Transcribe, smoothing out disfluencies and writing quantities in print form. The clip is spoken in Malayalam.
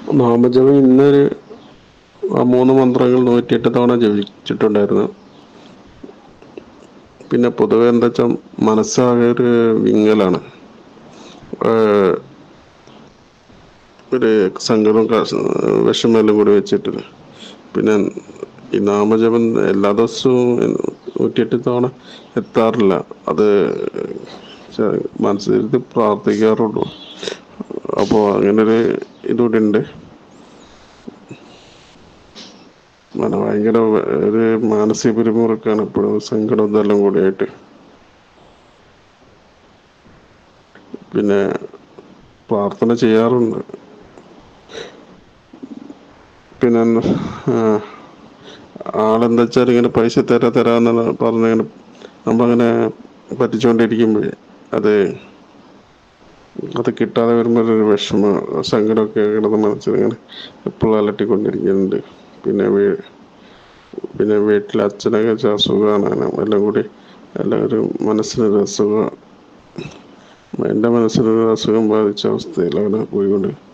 നാമജപം ഇന്നൊരു 3 മന്ത്രങ്ങൾ 108 തവണ ജപിച്ചിട്ടുണ്ടായിരുന്നു. പിന്നെ പൊതുവെ എന്താ വെച്ചാൽ മനസ്സാകെ ഒരു വിങ്ങലാണ്. ഒരു സങ്കടം വിഷമെല്ലാം കൂടി വെച്ചിട്ട്. പിന്നെ ഈ നാമജപം എല്ലാ ദിവസവും 108 തവണ എത്താറില്ല. അത് മനസ്സിരുത്തി പ്രാർത്ഥിക്കാറുള്ളൂ. അപ്പോൾ അങ്ങനൊരു ഇതുകൂടി ഉണ്ട്. ഭയങ്കര ഒരു മാനസിക പിരിമുറുക്കാണ് എപ്പോഴും, സങ്കടം ഇതെല്ലാം കൂടിയായിട്ട്. പിന്നെ പ്രാർത്ഥന ചെയ്യാറുണ്ട്. പിന്നെ ആളെന്താ വെച്ചാൽ ഇങ്ങനെ പൈസ തരാന്ന് പറഞ്ഞിങ്ങനെ നമ്മളങ്ങനെ പറ്റിച്ചുകൊണ്ടിരിക്കുമ്പോഴേ അത് കിട്ടാതെ വരുമ്പോൾ ഒരു വിഷമ സങ്കടമൊക്കെ കിടന്ന് മനസ്സിലിങ്ങനെ എപ്പോഴും അലട്ടിക്കൊണ്ടിരിക്കുന്നുണ്ട്. പിന്നെ വീട്ടിൽ അച്ഛനൊക്കെ അസുഖമാണ്. എല്ലാം കൂടി ഒരു മനസ്സിനൊരു അസുഖം, എൻ്റെ മനസ്സിനൊരു അസുഖം ബാധിച്ച അവസ്ഥയിലാണ് പോയിക്കൊണ്ട്